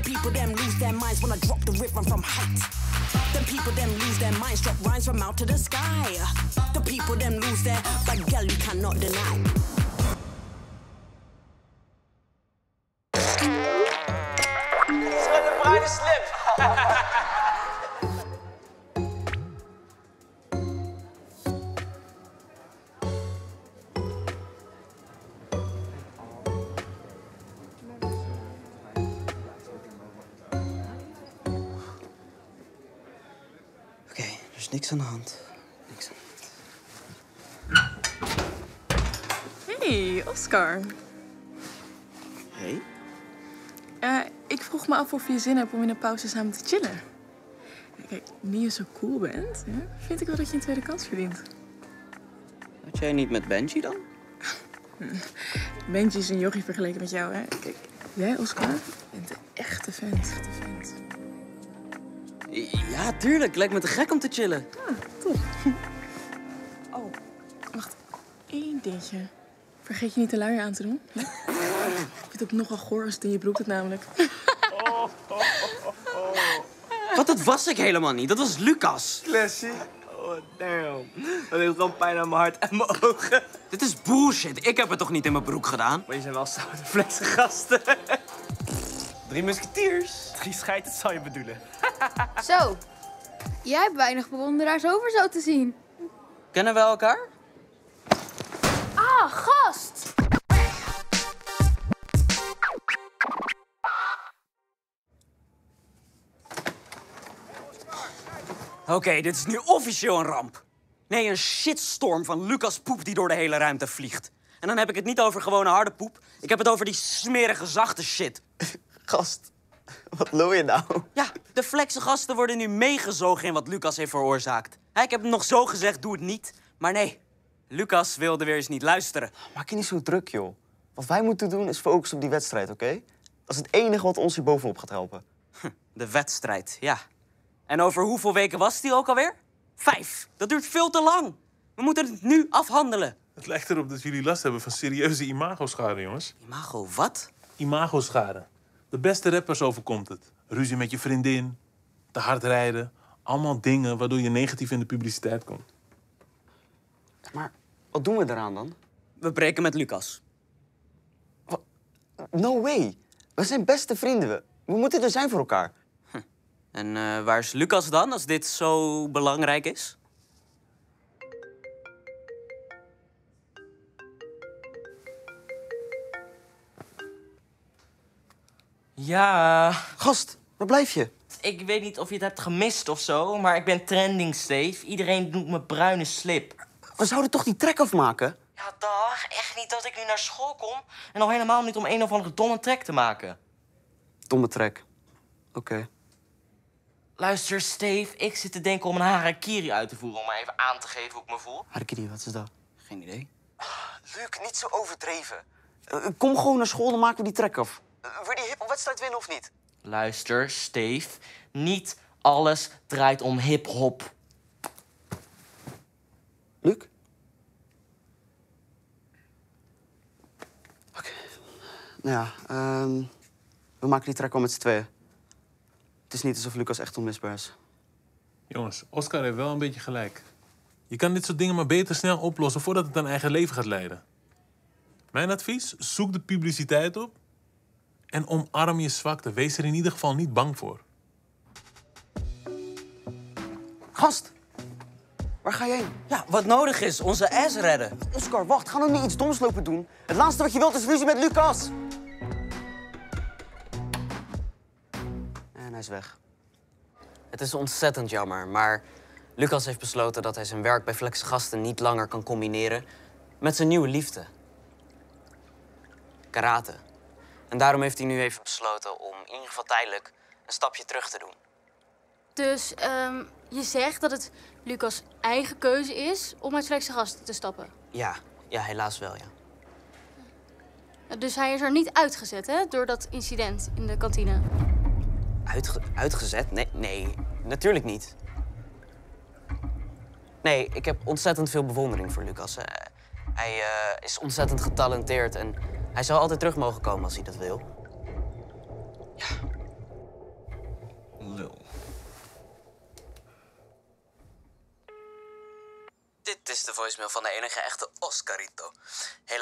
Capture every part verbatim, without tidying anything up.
people them lose their minds when I drop the rhythm from height. The people them lose their minds, drop rhymes from out to the sky. The people them lose their, but girl you cannot deny. Een bruine slip. Oké, okay, er is niks aan de hand. Niks aan de hand. Hey, Oscar. Hey? Uh, ik vroeg me af of je zin hebt om in de pauze samen te chillen. Kijk, nu je zo cool bent, hè, vind ik wel dat je een tweede kans verdient. Had jij niet met Benji dan? Benji is een jochie vergeleken met jou, hè. Kijk, jij, Oscar, bent de echte vent. Echte vent. Ja, tuurlijk. Lijkt me te gek om te chillen. Ah, top. Oh, wacht. Eén dingetje. Vergeet je niet de luier aan te doen. Hè? Ik vind het nogal goor als het in je broek het namelijk. Oh, oh, oh, oh. Wat, dat was ik helemaal niet. Dat was Lucas. Classy. Oh, damn. Dat heeft wel pijn aan mijn hart en mijn ogen. Dit is bullshit. Ik heb het toch niet in mijn broek gedaan? Maar je zijn wel zoute flexe gasten. Drie musketiers. Drie scheiden zou je bedoelen. Zo. Jij hebt weinig bewonderaars over zo te zien. Kennen we elkaar? Ah, gast! Oké, okay, dit is nu officieel een ramp. Nee, een shitstorm van Lucas poep die door de hele ruimte vliegt. En dan heb ik het niet over gewone harde poep. Ik heb het over die smerige zachte shit. Gast, wat lul je nou? Ja, de flexe gasten worden nu meegezogen in wat Lucas heeft veroorzaakt. He, ik heb hem nog zo gezegd, doe het niet. Maar nee, Lucas wilde weer eens niet luisteren. Maak je niet zo druk, joh. Wat wij moeten doen is focussen op die wedstrijd, oké? Okay? Dat is het enige wat ons hier bovenop gaat helpen. De wedstrijd, ja. En over hoeveel weken was die ook alweer? Vijf. Dat duurt veel te lang. We moeten het nu afhandelen. Het lijkt erop dat jullie last hebben van serieuze imagoschade, jongens. Imago wat? Imagoschade. De beste rappers overkomt het. Ruzie met je vriendin, te hard rijden. Allemaal dingen waardoor je negatief in de publiciteit komt. Maar wat doen we eraan dan? We breken met Lucas. What? No way. We zijn beste vrienden. We, we moeten er zijn voor elkaar. Hm. En uh, waar is Lucas dan, als dit zo belangrijk is? Ja. Gast, waar blijf je? Ik weet niet of je het hebt gemist of zo, maar ik ben trending, Steve. Iedereen noemt me bruine slip. We zouden toch die track afmaken? Ja, dag. Echt niet dat ik nu naar school kom. En al helemaal niet om een of andere domme track te maken. Domme track. Oké. Okay. Luister, Steve. Ik zit te denken om een harakiri uit te voeren... om me even aan te geven hoe ik me voel. Harakiri, wat is dat? Geen idee. Luc, niet zo overdreven. Uh, kom gewoon naar school, dan maken we die track af. Uh, wil je die hiphopwedstrijd winnen of niet? Luister, Steve. Niet alles draait om hiphop. Luc? Oké. Okay. Nou ja, um, we maken die track al met z'n tweeën. Het is niet alsof Lucas echt onmisbaar is. Jongens, Oscar heeft wel een beetje gelijk. Je kan dit soort dingen maar beter snel oplossen voordat het een eigen leven gaat leiden. Mijn advies, zoek de publiciteit op en omarm je zwakte. Wees er in ieder geval niet bang voor. Gast, waar ga je heen? Ja, wat nodig is, onze ass redden. Oscar, wacht, ga nou niet iets doms lopen doen. Het laatste wat je wilt is ruzie met Lucas. En hij is weg. Het is ontzettend jammer, maar Lucas heeft besloten dat hij zijn werk bij Flexe Gasten niet langer kan combineren met zijn nieuwe liefde. Karate. En daarom heeft hij nu even besloten om in ieder geval tijdelijk een stapje terug te doen. Dus um, je zegt dat het Lucas' eigen keuze is om uit Flexe Gasten te stappen? Ja, ja, helaas wel, ja. Dus hij is er niet uitgezet, hè, door dat incident in de kantine? Uitge uitgezet? Nee, nee, natuurlijk niet. Nee, ik heb ontzettend veel bewondering voor Lucas. Uh, hij uh, is ontzettend getalenteerd en hij zou altijd terug mogen komen als hij dat wil. Ja, Lul. Dit is de voicemail van de enige echte Oscarito. Hela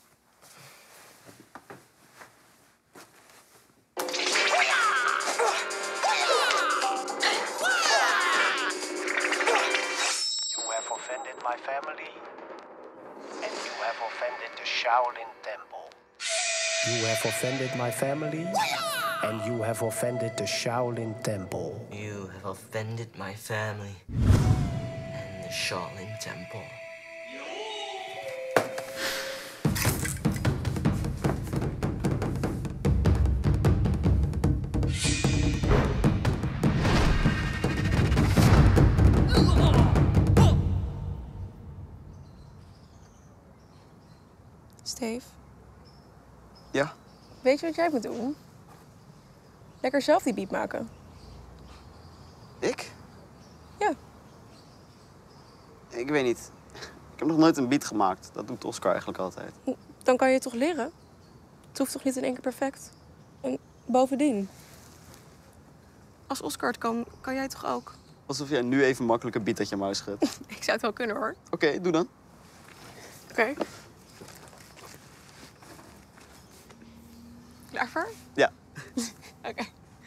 You have offended my family, and you have offended the Shaolin Temple. You have offended my family, and you have offended the Shaolin Temple. You have offended my family and the Shaolin Temple. Steve, Ja? weet je wat jij moet doen? Lekker zelf die beat maken. Ik? Ja. Ik weet niet. Ik heb nog nooit een beat gemaakt. Dat doet Oscar eigenlijk altijd. Dan kan je het toch leren? Het hoeft toch niet in één keer perfect? En bovendien, als Oscar het kan, kan jij toch ook? Alsof jij nu even makkelijk een beat uit je mouw schudt. Oké, Ik zou het wel kunnen, hoor. doe dan. Oké. Klaar voor? Ja. Oké.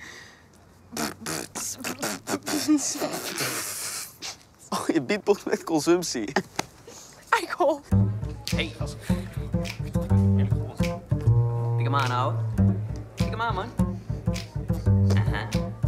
Oh, je beatbox met consumptie. Eikel. Hey, gast. Pik hem aan, ouwe. Pik hem aan, man. Aha.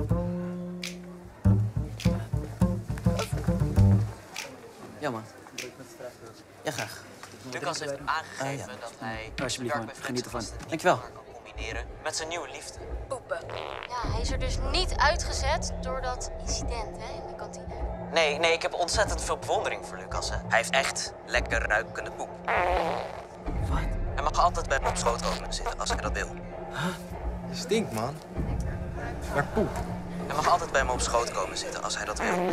Ja, man. Ja, graag. Lucas heeft aangegeven dat hij Alsjeblieft, werk man. bij Geniet ervan. Verenigde Dankjewel. Gasten kan combineren met zijn nieuwe liefde. Poepen. Ja, hij is er dus niet uitgezet door dat incident hè, in de kantine. Nee, nee, ik heb ontzettend veel bewondering voor Lucas. Hè. Hij heeft echt lekker ruikende poep. Wat? Hij mag altijd bij me op schoot komen zitten als hij dat wil. Je stinkt, man. Maar poep. Hij mag altijd bij me op schoot komen zitten als hij dat wil.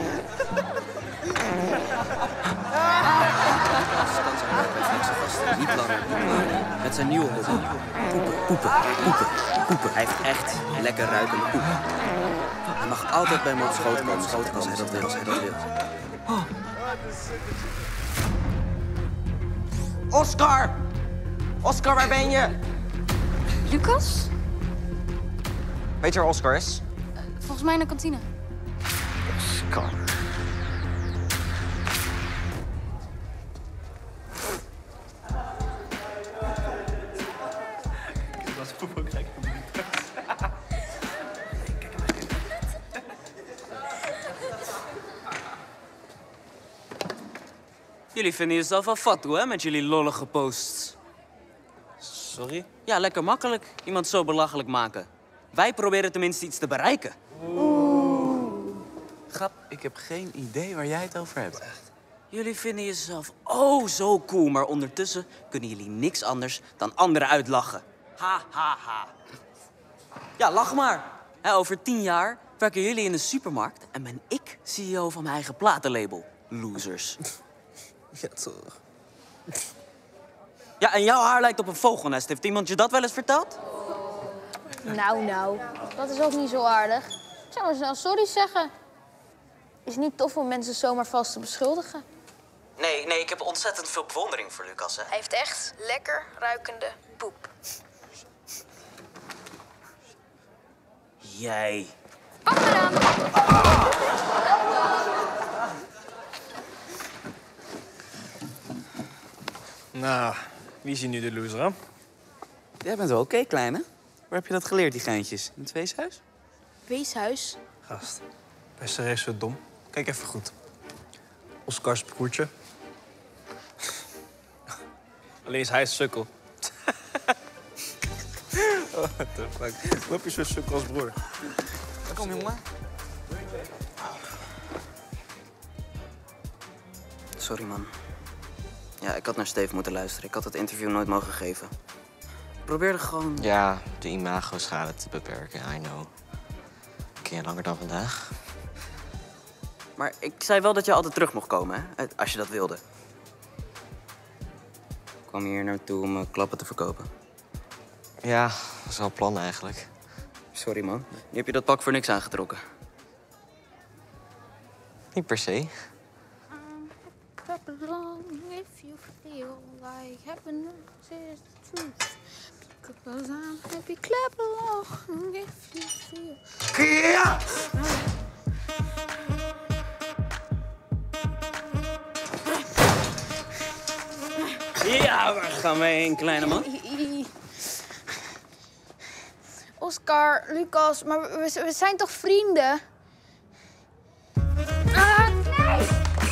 Niet langer, niet langer. Met zijn nieuwe hobby. Poepen, poepen, poepen, poepen. Hij heeft echt lekker ruikende poep. Hij mag altijd bij me op schoot komen, schoot als hij dat wil, als hij dat wil. Oh. Oscar! Oscar, waar ben je? Lucas? Weet je waar Oscar is? Volgens mij in de kantine. Oscar. Jullie vinden jezelf wel fat, hè, met jullie lollige posts. Sorry? Ja, lekker makkelijk. Iemand zo belachelijk maken. Wij proberen tenminste iets te bereiken. Grap, ik heb geen idee waar jij het over hebt. Jullie vinden jezelf oh zo cool, maar ondertussen kunnen jullie niks anders dan anderen uitlachen. Ha, ha, ha. Ja, lach maar. Hè, over tien jaar werken jullie in de supermarkt en ben ik C E O van mijn eigen platenlabel. Losers. Ja, toch. Ja, en jouw haar lijkt op een vogelnest. Heeft iemand je dat wel eens verteld? Nou, nou, dat is ook niet zo aardig. Ik zou maar snel sorry zeggen. Is niet tof om mensen zomaar vast te beschuldigen. Nee, nee, ik heb ontzettend veel bewondering voor Lucas. Hè. Hij heeft echt lekker ruikende poep. Jij. Pak me dan! Nou, wie is hier nu de loser, hè? Jij bent wel oké, kleine. Waar heb je dat geleerd, die geintjes? In het weeshuis? Weeshuis? Gast, ben je serieus zo dom? Kijk even goed. Oscars broertje. Alleen is hij een sukkel. What the fuck? Hoe heb je zo'n sukkel als broer? Kom, jongen. Sorry, man. Ja, ik had naar Steve moeten luisteren. Ik had het interview nooit mogen geven. Ik probeerde gewoon... Ja, de imago-schade te beperken, I know. Een keer langer dan vandaag. Maar ik zei wel dat je altijd terug mocht komen, hè? Als je dat wilde. Ik kwam hier naartoe om uh, klappen te verkopen. Ja, dat is wel een plan eigenlijk. Sorry, man. Nu heb je dat pak voor niks aangetrokken. Niet per se. Clap along if you feel like happiness is the truth. Because I'm happy, clap along if you feel... Ja! Ja, waar gaan we heen, kleine man? Oscar, Lucas, maar we, we zijn toch vrienden? Ah, nee!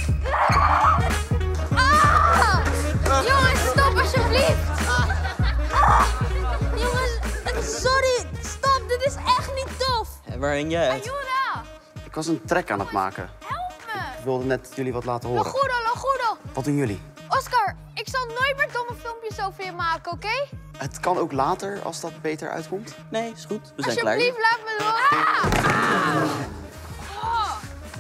Ah! Jongens, stop alsjeblieft! Ah! Jongens, sorry, stop, dit is echt niet tof! En waar hing jij uit? Ayuda! Ik was een track aan het maken. Help me! Ik wilde net jullie wat laten horen. Logudo, Logudo! Wat doen jullie? Oscar, ik zal nooit meer domme filmpjes over je maken, oké? Okay? Het kan ook later, als dat beter uitkomt. Nee, is goed. We zijn klaar. Alsjeblieft, laat me los! Ah! Oh.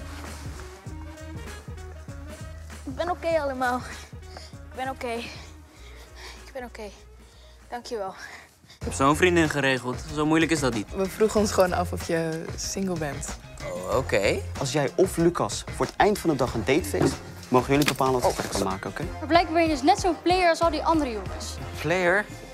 Ik ben oké okay allemaal. Ik ben oké. Okay. Ik ben oké. Okay. Dankjewel. Ik heb zo'n vriendin geregeld. Zo moeilijk is dat niet. We vroegen ons gewoon af of je single bent. Oh, oké. Okay. Als jij of Lucas voor het eind van de dag een date fixt, mogen jullie bepalen wat we kan maken, oké? Okay? Maar blijkbaar ben je dus net zo'n player als al die andere jongens. Player?